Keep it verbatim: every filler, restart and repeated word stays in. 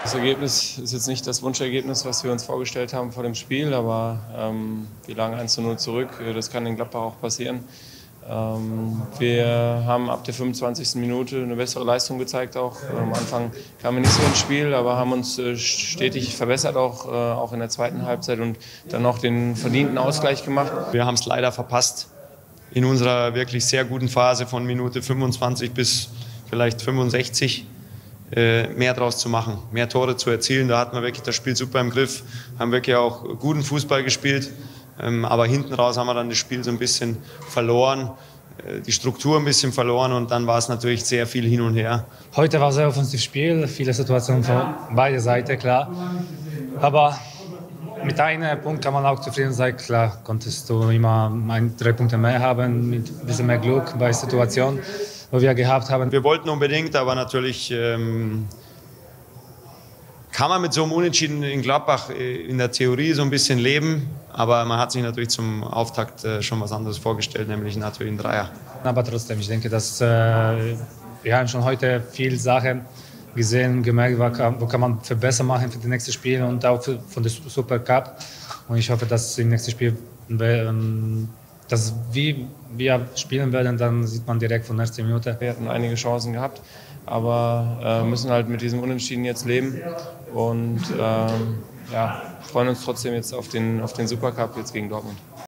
Das Ergebnis ist jetzt nicht das Wunschergebnis, was wir uns vorgestellt haben vor dem Spiel, aber ähm, wir lagen eins zu null zurück. Das kann in Gladbach auch passieren. Ähm, wir haben ab der fünfundzwanzigsten Minute eine bessere Leistung gezeigt. Auch am Anfang kamen wir nicht so ins Spiel, aber haben uns äh, stetig verbessert, auch, äh, auch in der zweiten Halbzeit, und dann noch den verdienten Ausgleich gemacht. Wir haben es leider verpasst, in unserer wirklich sehr guten Phase von Minute fünfundzwanzig bis vielleicht fünfundsechzig mehr draus zu machen, mehr Tore zu erzielen. Da hatten wir wirklich das Spiel super im Griff, haben wirklich auch guten Fußball gespielt, aber hinten raus haben wir dann das Spiel so ein bisschen verloren, die Struktur ein bisschen verloren, und dann war es natürlich sehr viel hin und her. Heute war ein sehr offensives Spiel, viele Situationen von beiden Seiten, klar. Aber mit einem Punkt kann man auch zufrieden sein. Klar, konntest du immer ein, drei Punkte mehr haben, mit ein bisschen mehr Glück bei Situationen, wo wir gehabt haben. Wir wollten unbedingt, aber natürlich ähm, kann man mit so einem Unentschieden in Gladbach in der Theorie so ein bisschen leben, aber man hat sich natürlich zum Auftakt äh, schon was anderes vorgestellt, nämlich natürlich ein Dreier. Aber trotzdem, ich denke, dass äh, wir haben schon heute viele Sachen gesehen, gemerkt, wo kann man verbessern machen für das nächste Spiel und auch für, von der Supercup. Und ich hoffe, dass im nächsten Spiel, dass wie wir spielen werden, dann sieht man direkt von der ersten Minute. Wir hatten einige Chancen gehabt, aber äh, müssen halt mit diesem Unentschieden jetzt leben und ähm, ja, freuen uns trotzdem jetzt auf den, auf den Supercup jetzt gegen Dortmund.